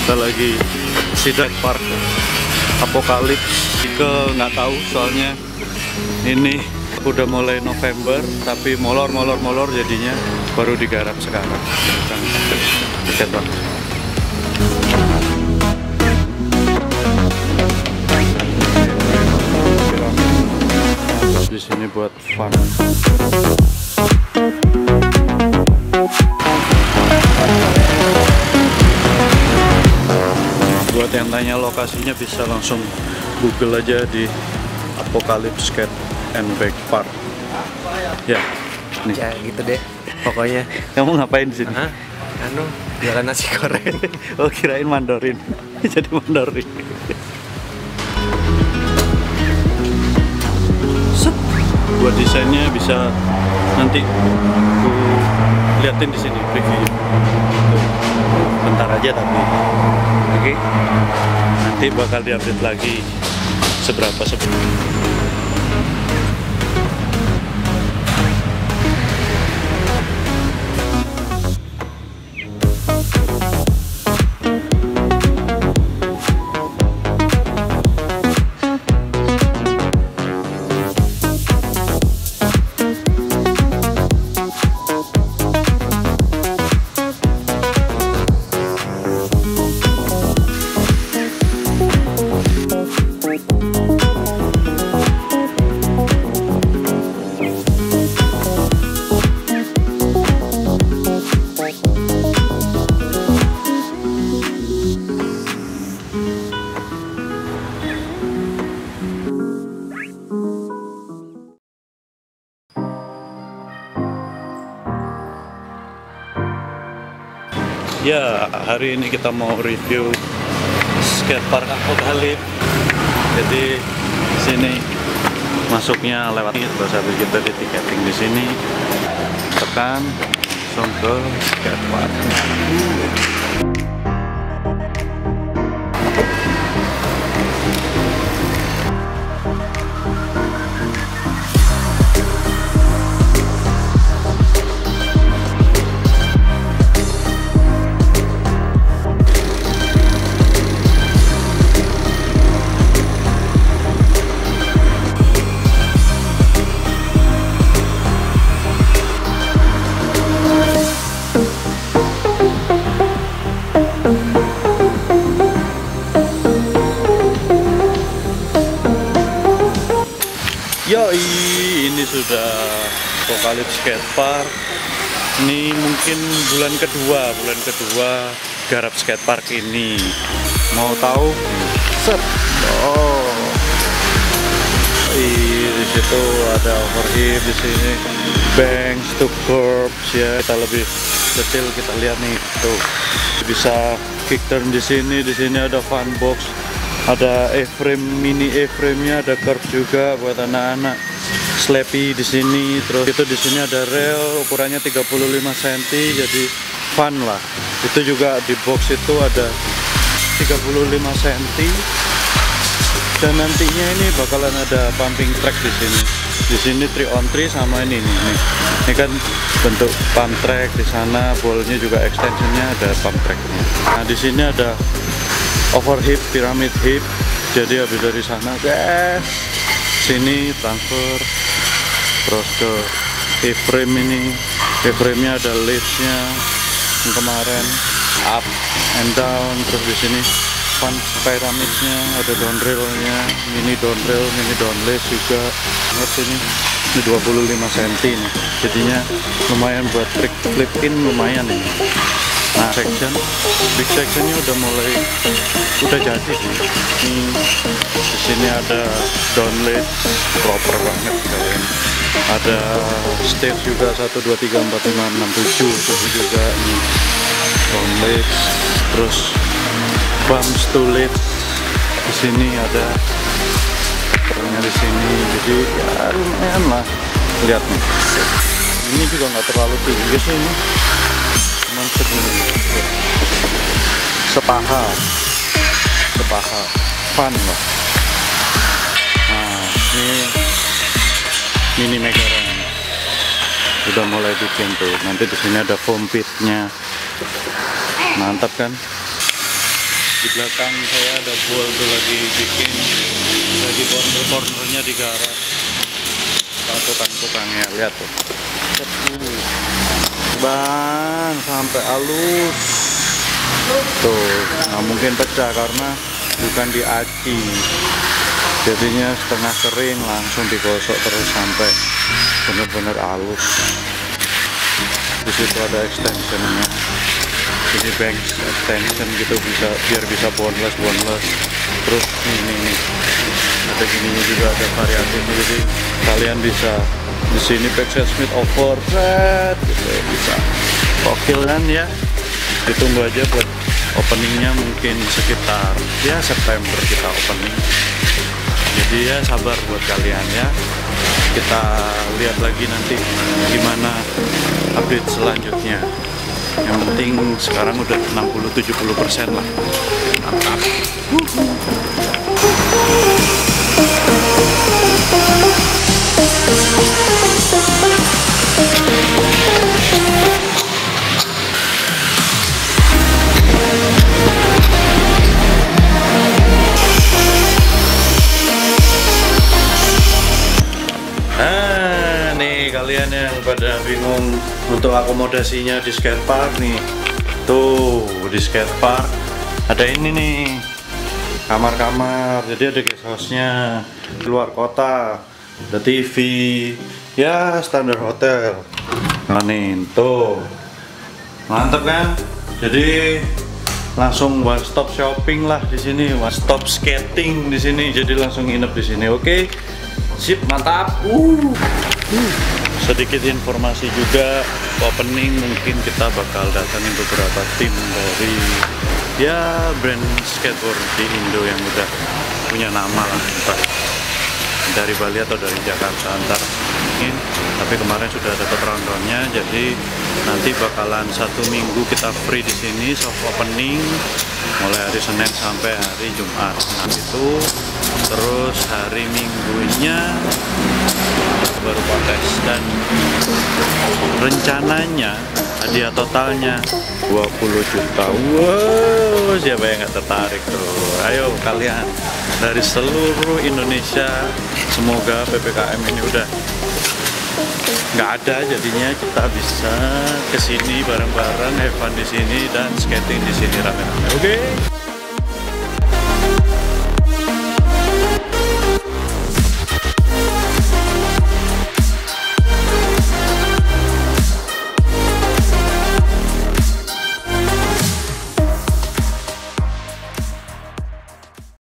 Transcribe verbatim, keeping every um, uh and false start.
Kita lagi sidak park Apokalips. Ke nggak tahu soalnya ini udah mulai November tapi molor molor molor jadinya baru digarap sekarang. Tiket Park. Di sini buat fun. Buat yang tanya lokasinya bisa langsung Google aja di Apokalips Skate and Bike Park. Ya, nih. Ya gitu deh. Pokoknya. Kamu ngapain di sini? Hah? Anu, jualan nasi goreng. Oh, kirain mandorin. Jadi mandorin. Set. Buat desainnya bisa nanti aku liatin di sini previewnya. Bentar aja tapi. Oke. Nanti bakal diupdate lagi seberapa sebelum. Ya, hari ini kita mau review skatepark Apokalips. Jadi sini masuknya lewat ini, terus habis kita di tiketing di sini, tekan langsung ke skatepark. Yoi, ini sudah Apokalips Skatepark. Ini mungkin bulan kedua, bulan kedua garap skatepark ini. Mau tahu? Set. Oh. Di situ ada overheat, di sini banks to curbs ya. Kita lebih detail kita lihat nih tuh. Bisa kick turn di sini, di sini ada fun box. Ada A-frame, mini A-frame-nya, ada curve juga buat anak-anak. Slappy di sini, terus itu di sini ada rail ukurannya tiga puluh lima sentimeter, jadi fun lah. Itu juga di box itu ada tiga puluh lima sentimeter. Dan nantinya ini bakalan ada pumping track di sini. Di sini three on three sama ini nih. Nih. Ini kan bentuk pump track, di sana ballnya juga extensionnya ada pump tracknya. Nah, di sini ada overhip, pyramid hip. Jadi habis dari sana guys, sini transfer terus ke A-frame ini. A-frame nya ada liftnya yang kemarin up and down, terus di sini fun pyramidnya, ada down railnya, mini down rail, mini down lift juga. Lihat sini ini dua puluh lima sentimeter nih, jadinya lumayan buat trick flip in, lumayan ini. Nah, section, big sectionnya udah mulai, udah jadi sih. Ini di sini ada downlift, proper banget kalian. Ada stage juga satu dua tiga empat lima enam tujuh, terus juga nih downlift, terus bumps to lift. Di sini ada, ternyata di sini, jadi ya lumayan lah. Lihat nih, ini juga nggak terlalu tinggi sih ini. Sepaha, sepaha, fun lah. Nah, ini mini megaran udah mulai bikin tuh. Nanti di sini ada foam pitnya, mantap kan? Di belakang saya ada Bull tuh lagi bikin, lagi corner-cornernya digarap. Tukang-tukangnya lihat tuh. Bang, sampai halus. Tuh, nggak mungkin pecah karena bukan diaci. Jadinya setengah kering langsung digosok terus sampai benar-benar halus. Di situ ada extensionnya. Ini banks extension gitu, bisa biar bisa boneless boneless. Terus ini nih ada gininya juga, ada variatifnya, jadi kalian bisa di sini backside Smith over red gitu, bisa kokil kan ya. Ditunggu aja buat openingnya, mungkin sekitar ya September kita opening. Jadi ya sabar buat kalian ya. Kita lihat lagi nanti gimana update selanjutnya. Yang penting sekarang udah enam puluh sampai tujuh puluh persen lah. Mantap. Nah, nih kalian yang pada bingung untuk akomodasinya di skatepark nih. Tuh, di skatepark ada ini nih, kamar-kamar. Jadi ada guest house-nya, keluar kota, ada T V, ya standar hotel. Nah nih, tuh, mantep kan? Jadi langsung one stop shopping lah di sini, one stop skating di sini. Jadi langsung nginep di sini, oke? Sip, mantap. Uh. Uh. Sedikit informasi juga, opening mungkin kita bakal datangin beberapa tim dari ya brand skateboard di Indo yang udah punya nama lah, entah dari Bali atau dari Jakarta, antar mungkin. Tapi kemarin sudah dapat rundownnya, jadi nanti bakalan satu minggu kita free di sini soft opening, mulai hari Senin sampai hari Jumat. Nah itu terus hari Minggunya baru kontes, dan rencananya hadiah totalnya dua puluh juta. Wow, siapa yang nggak tertarik tuh? Ayo kalian dari seluruh Indonesia, semoga P P K M ini udah nggak ada, jadinya kita bisa kesini bareng-bareng, have fun di sini dan skating di sini rame-rame. Oke? Okay?